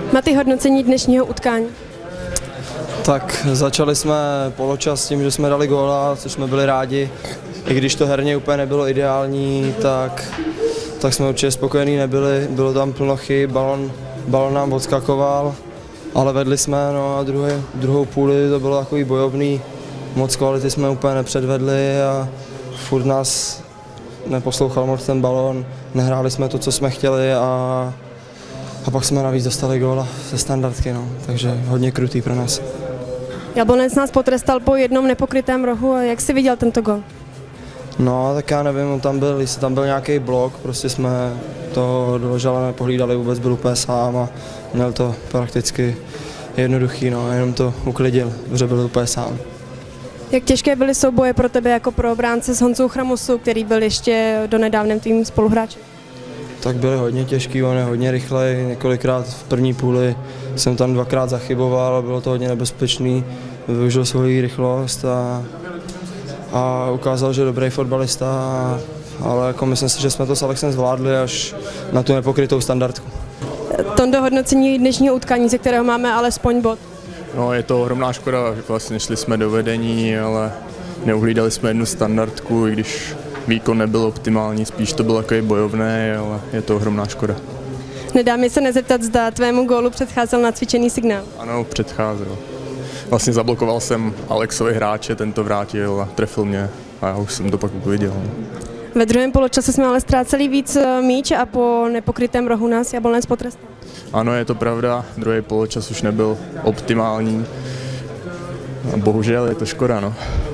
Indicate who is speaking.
Speaker 1: Maty, hodnocení dnešního utkání.
Speaker 2: Tak začali jsme poločas tím, že jsme dali góla, což jsme byli rádi. I když to herně úplně nebylo ideální, tak jsme určitě spokojení nebyli. Bylo tam plno chyb, balon nám odskakoval, ale vedli jsme, no a druhou půli to bylo takový bojovný. Moc kvality jsme úplně nepředvedli a furt nás neposlouchal moc ten balon. Nehráli jsme to, co jsme chtěli a pak jsme navíc dostali góla ze standardky, no. Takže hodně krutý pro nás.
Speaker 1: Jablonec nás potrestal po jednom nepokrytém rohu. Jak jsi viděl tento gól?
Speaker 2: No, tak já nevím, jestli tam byl nějaký blok, prostě jsme to do žala nepohlídali, vůbec byl úplně sám a měl to prakticky jednoduchý, no, jenom to uklidil, protože byl úplně sám.
Speaker 1: Jak těžké byly souboje pro tebe jako pro obránce s Honzou Chramosu, který byl ještě donedávnem tvým spoluhráčem?
Speaker 2: Tak byly hodně těžký, on je hodně rychlej, několikrát v první půli jsem tam dvakrát zachyboval, bylo to hodně nebezpečný, využil svoji rychlost a ukázal, že je dobrý fotbalista, ale jako myslím si, že jsme to s Alexem zvládli až na tu nepokrytou standardku.
Speaker 1: Tondo, hodnocení dnešního utkání, ze kterého máme alespoň bod.
Speaker 3: No, je to ohromná škoda, že vlastně šli jsme do vedení, ale neuhlídali jsme jednu standardku, i když výkon nebyl optimální, spíš to bylo takový bojovný, ale je to ohromná škoda.
Speaker 1: Nedá mi se nezeptat, zda tvému gólu předcházel nacvičený signál.
Speaker 3: Ano, předcházel. Vlastně zablokoval jsem Alexovi hráče, ten to vrátil a trefil mě a já už jsem to pak uviděl.
Speaker 1: Ve druhém poločase jsme ale ztráceli víc míč a po nepokrytém rohu nás Jablonec potrestal.
Speaker 3: Ano, je to pravda, druhý poločas už nebyl optimální. A bohužel je to škoda, no.